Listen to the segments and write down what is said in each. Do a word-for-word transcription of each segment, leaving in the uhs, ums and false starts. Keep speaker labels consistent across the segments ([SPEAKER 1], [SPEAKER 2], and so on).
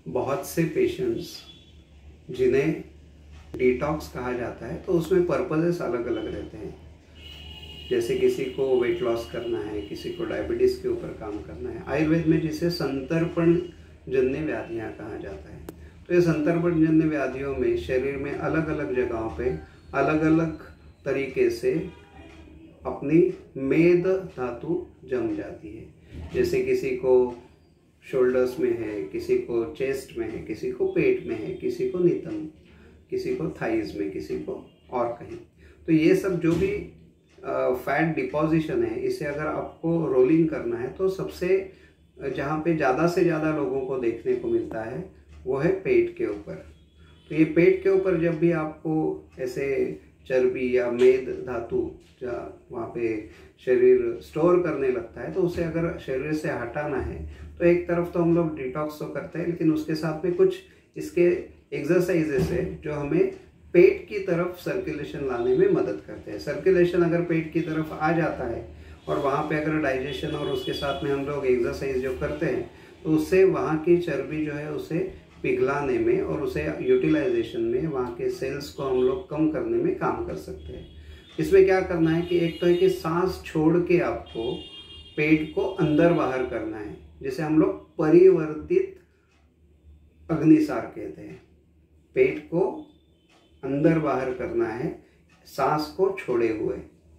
[SPEAKER 1] बहुत से पेशेंट्स जिन्हें डिटॉक्स कहा जाता है तो उसमें पर्पजेस अलग अलग रहते हैं। जैसे किसी को वेट लॉस करना है, किसी को डायबिटीज़ के ऊपर काम करना है। आयुर्वेद में जिसे संतर्पण जन्य व्याधियाँ कहा जाता है। तो ये संतर्पण जन्य व्याधियों में शरीर में अलग अलग जगहों पे अलग अलग तरीके से अपनी मेद धातु जम जाती है। जैसे किसी को शोल्डर्स में है, किसी को चेस्ट में है, किसी को पेट में है, किसी को नितंब, किसी को थाइज में, किसी को और कहीं। तो ये सब जो भी फैट डिपॉजिशन है, इसे अगर आपको रोलिंग करना है तो सबसे जहाँ पे ज़्यादा से ज़्यादा लोगों को देखने को मिलता है वो है पेट के ऊपर। तो ये पेट के ऊपर जब भी आपको ऐसे चर्बी या मेद धातु जहाँ वहाँ पे शरीर स्टोर करने लगता है तो उसे अगर शरीर से हटाना है तो एक तरफ तो हम लोग डिटॉक्स तो करते हैं, लेकिन उसके साथ में कुछ इसके एक्सरसाइजेस है जो हमें पेट की तरफ सर्कुलेशन लाने में मदद करते हैं। सर्कुलेशन अगर पेट की तरफ आ जाता है और वहाँ पे अगर डाइजेशन और उसके साथ में हम लोग एक्सरसाइज जो करते हैं तो उससे वहाँ की चर्बी जो है उसे पिघलाने में और उसे यूटिलाइजेशन में, वहाँ के सेल्स को हम लोग कम करने में काम कर सकते हैं। इसमें क्या करना है कि एक तो है कि सांस छोड़ के आपको पेट को अंदर बाहर करना है, जिसे हम लोग परिवर्तित अग्निसार कहते हैं। पेट को अंदर बाहर करना है सांस को छोड़े हुए।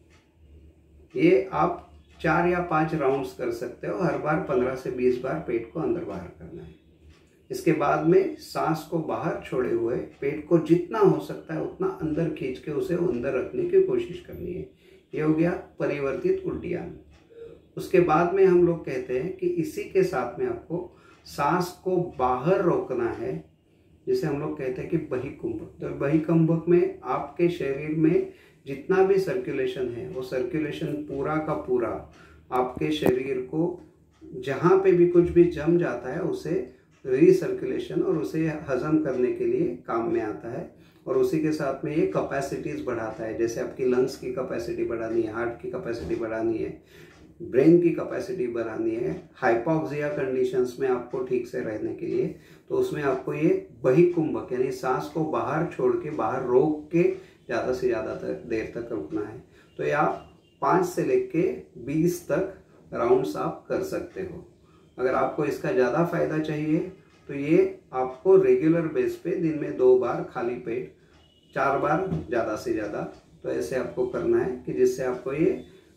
[SPEAKER 1] ये आप चार या पांच राउंड्स कर सकते हो। हर बार पंद्रह से बीस बार पेट को अंदर बाहर करना है। इसके बाद में सांस को बाहर छोड़े हुए पेट को जितना हो सकता है उतना अंदर खींच के उसे अंदर रखने की कोशिश करनी है। ये हो गया परिवर्तित उड्डयन। उसके बाद में हम लोग कहते हैं कि इसी के साथ में आपको सांस को बाहर रोकना है, जिसे हम लोग कहते हैं कि बहिकुंभक। तो बहिकुंभक में आपके शरीर में जितना भी सर्कुलेशन है वो सर्कुलेशन पूरा का पूरा आपके शरीर को जहाँ पे भी कुछ भी जम जाता है उसे रीसर्कुलेशन और उसे हजम करने के लिए काम में आता है। और उसी के साथ में ये कैपेसिटीज़ बढ़ाता है। जैसे आपकी लंग्स की कैपेसिटी बढ़ानी है, हार्ट की कैपेसिटी बढ़ानी है, ब्रेन की कैपेसिटी बढ़ानी है, हाइपोक्सिया कंडीशंस में आपको ठीक से रहने के लिए, तो उसमें आपको ये बहिकुंभक यानी सांस को बाहर छोड़ के, बाहर रोक के ज़्यादा से ज़्यादा देर तक रुकना है। तो ये आप पाँच से लेके बीस तक राउंड्स आप कर सकते हो। अगर आपको इसका ज़्यादा फायदा चाहिए तो ये आपको रेगुलर बेस पे दिन में दो बार खाली पेट, चार बार ज़्यादा से ज़्यादा, तो ऐसे आपको करना है कि जिससे आपको ये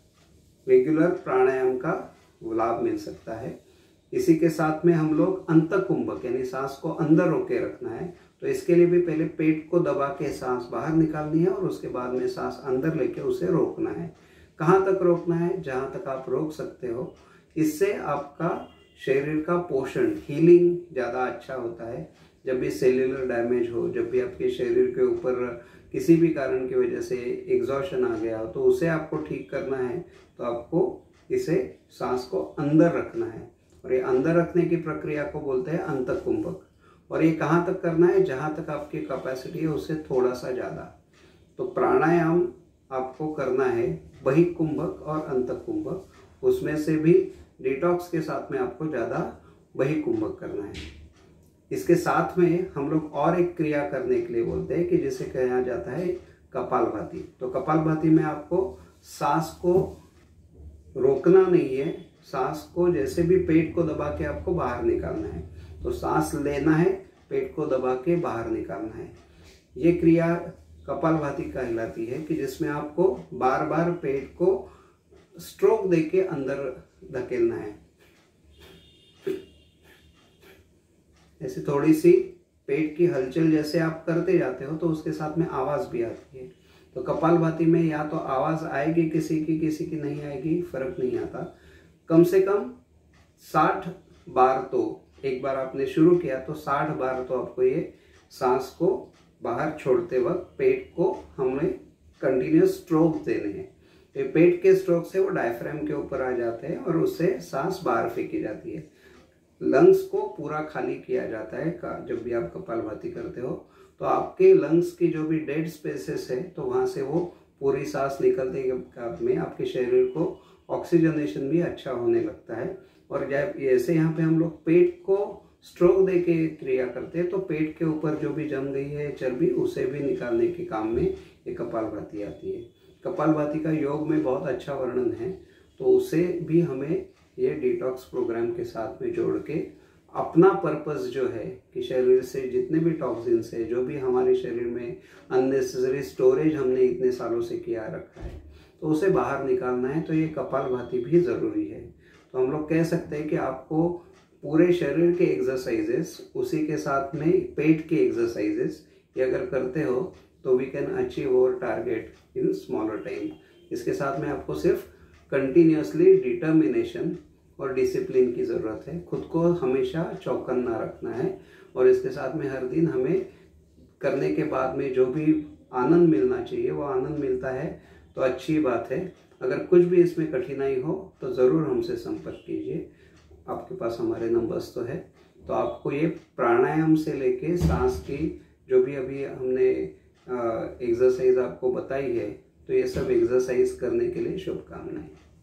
[SPEAKER 1] रेगुलर प्राणायाम का लाभ मिल सकता है। इसी के साथ में हम लोग अंतकुंभक यानी सांस को अंदर रोके रखना है। तो इसके लिए भी पहले पेट को दबा के सांस बाहर निकालनी है और उसके बाद में सांस अंदर लेके उसे रोकना है। कहाँ तक रोकना है? जहाँ तक आप रोक सकते हो। इससे आपका शरीर का पोषण, हीलिंग ज़्यादा अच्छा होता है। जब भी सेल्यूलर डैमेज हो, जब भी आपके शरीर के ऊपर किसी भी कारण की वजह से एग्जॉशन आ गया हो तो उसे आपको ठीक करना है, तो आपको इसे सांस को अंदर रखना है। और ये अंदर रखने की प्रक्रिया को बोलते हैं अंतकुंभक। और ये कहाँ तक करना है? जहाँ तक आपकी कैपेसिटी है उससे थोड़ा सा ज़्यादा। तो प्राणायाम आपको करना है बहिकुंभक और अंतकुंभक। उसमें से भी डिटॉक्स के साथ में आपको ज़्यादा बहिकुंभक करना है। इसके साथ में हम लोग और एक क्रिया करने के लिए बोलते हैं कि जिसे कहा जाता है कपालभाति। तो कपालभाति में आपको सांस को रोकना नहीं है, सांस को जैसे भी पेट को दबा के आपको बाहर निकालना है। तो सांस लेना है, पेट को दबा के बाहर निकालना है। ये क्रिया कपालभाति कहलाती है कि जिसमें आपको बार बार पेट को स्ट्रोक देके अंदर धकेलना है। ऐसे थोड़ी सी पेट की हलचल जैसे आप करते जाते हो तो उसके साथ में आवाज़ भी आती है। तो कपालभाति में या तो आवाज़ आएगी किसी की, किसी की नहीं आएगी, फर्क नहीं आता। कम से कम साठ बार, तो एक बार आपने शुरू किया तो साठ बार तो आपको ये सांस को बाहर छोड़ते वक्त पेट को हमें कंटिन्यूस स्ट्रोक देने हैं। ये पेट के स्ट्रोक से वो डायफ्राम के ऊपर आ जाते हैं और उससे सांस बाहर फेंकी जाती है। लंग्स को पूरा खाली किया जाता है का जब भी आप कपालभाति करते हो तो आपके लंग्स की जो भी डेड स्पेसेस है तो वहाँ से वो पूरी सांस निकलते के में आपके शरीर को ऑक्सीजनेशन भी अच्छा होने लगता है। और जब ऐसे यहाँ पे हम लोग पेट को स्ट्रोक दे के क्रिया करते हैं तो पेट के ऊपर जो भी जम गई है चर्बी उसे भी निकालने के काम में ये कपालभाति आती है। कपालभाति का योग में बहुत अच्छा वर्णन है, तो उसे भी हमें ये डिटॉक्स प्रोग्राम के साथ में जोड़ के अपना पर्पस जो है कि शरीर से जितने भी टॉक्सिन्स है, जो भी हमारे शरीर में अननेसेसरी स्टोरेज हमने इतने सालों से किया रखा है, तो उसे बाहर निकालना है। तो ये कपालभाति भी ज़रूरी है। तो हम लोग कह सकते हैं कि आपको पूरे शरीर के एक्सरसाइजेस, उसी के साथ में पेट के एक्सरसाइजेस ये अगर करते हो तो we can achieve our target in smaller time. इसके साथ में आपको सिर्फ कंटिन्यूसली डिटर्मिनेशन और डिसिप्लिन की ज़रूरत है। खुद को हमेशा चौकन्ना रखना है और इसके साथ में हर दिन हमें करने के बाद में जो भी आनंद मिलना चाहिए वो आनंद मिलता है तो अच्छी बात है। अगर कुछ भी इसमें कठिनाई हो तो ज़रूर हमसे संपर्क कीजिए। आपके पास हमारे नंबर्स तो है। तो आपको ये प्राणायाम से लेके सांस की जो भी अभी हमने एक्सरसाइज आपको बताई है, तो ये सब एक्सरसाइज करने के लिए शुभकामनाएं।